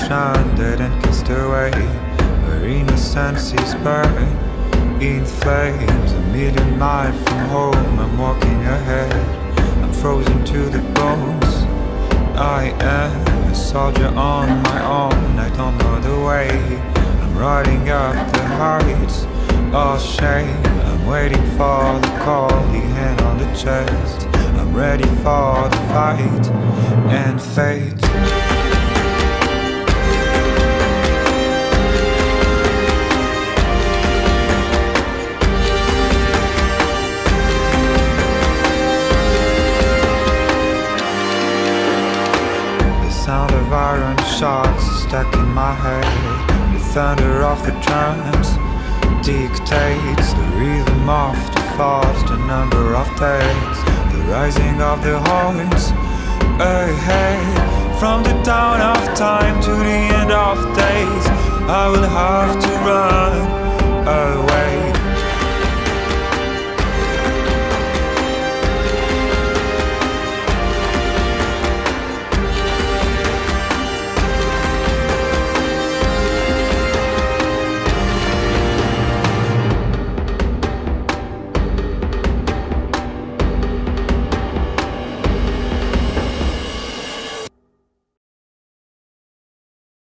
stranded and cast away, where innocence is burned in flames. A million miles from home, I'm walking ahead, I'm frozen to the bones. I am a soldier on my own, I don't know the way. I'm riding up the heights of shame, I'm waiting for the call, the hand on the chest. I'm ready for the fight and fate. Sound of iron shots stuck in my head. The thunder of the drums dictates the rhythm of the thoughts, the number of days, the rising of the horns ahead. From the dawn of time to the end of days, I will have to run away.